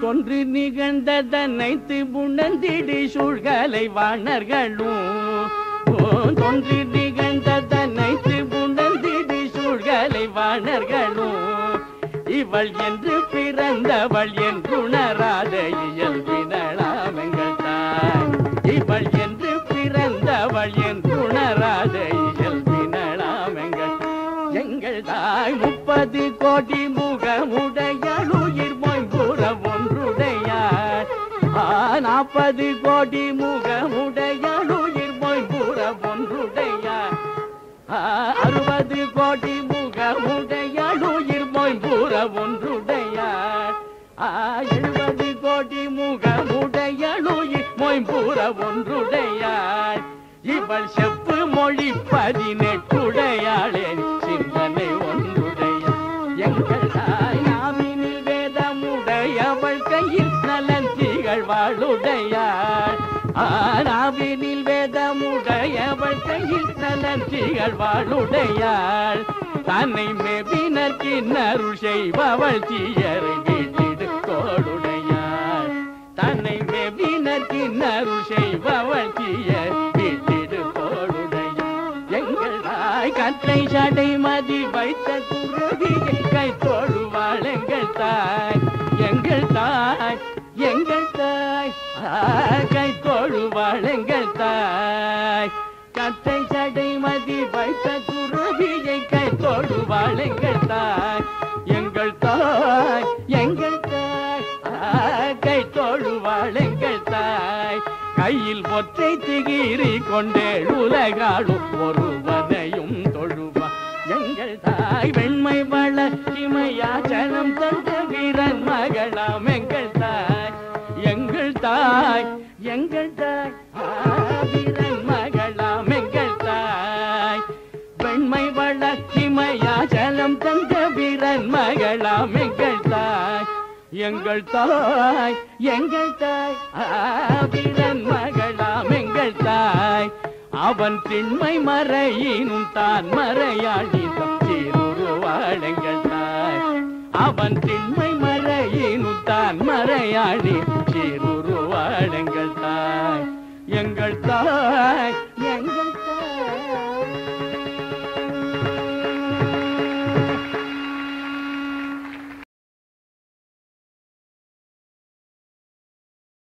தொன்று நிகழ்ந்ததனைத்து புணர்ந்திடு சூழ்கலை வாணர்களும் தொன்று நிகழ்ந்ததனைத்து புணர்ந்திடு சூழ்கலை வாணர்களும் இவள் என்று பிறந்தவள் என்றுணராத இயல்பினளாம் எங்கள் தாய் இவள் என்று பிறந்தவள் என்றுணராத இயல்பினளாம் எங்கள் தாய் 30 கோடி முகமுடையளுயிர் மொய்புற ஒன்றுடையாள் 40 கோடி முகமுடையளுயிர் மொய்புற ஒன்றுடையாள் 60 கோடி முகமுடையளுயிர் மொய்புற ஒன்றுடையாள் 70 கோடி முகமுடையளுயிர் மொய்புற ஒன்றுடையாள் இவள் செப்பு மொழி 18 சிந்தனை ஒன்றுடையாள் எங்கள் தாய் நாவினில் வேதமுடையவள் கையில் நலன் திகழ்வாளுடையாள் நாவினில் வேதமுடையவள் கையில் நலன் திகழ்வாளுடையாள் தன்னை மேவினர்க்கு நருள் செய்பவள் தீயரை வீட்டிடு கோளுடையாள் தன்னை மேவினர்க்கு நருள் செய்பவள் தீயர் வீட்டிடு கோளுடையாள் எங்கள் தாய் கற்றை சடை மதி வைத்த குருவியை கை தோழுவாள் எங்கள் தாய் எங்கள் தாய் எங்கள் தாய் கை தோழுவாள் எங்கள் தாய் கற்றை சடை மதி வைத்த குருவியை கை தோழுவாள் எங்கள் தாய் எங்கள் தாய் எங்கள் தாய் கை தோழுவாள் எங்கள் தாய் கையில் ஒற்றை திகிரி கொண்டே உலகாளும் ஒருவனையும் தொழுவாள் எங்கள் தாய் வெண்மை வளர்ச்சிமையாச்சனம் தந்த வீரன் மகளாம் எங்கள் தாய் எங்கள் தாய் எங்கள் தாய் வீரன் மகளாம் எங்கள் தாய் வெண்மை வளர்ச்சிமையாச்சனம் தந்த வீரன் மகளாம் எங்கள் தாய் எங்கள் தாய் எங்கள் தாய் வீரன் மகளாம் எங்கள் தாய் அவன் திண்மை மறையினும் தான் மறையாடி தீருருவாள் எங்கள் தாய் அவன் திண்மை மறையினும் தான் மறையாடி தீருருவாள் எங்கள் தாய் எங்கள் தாய்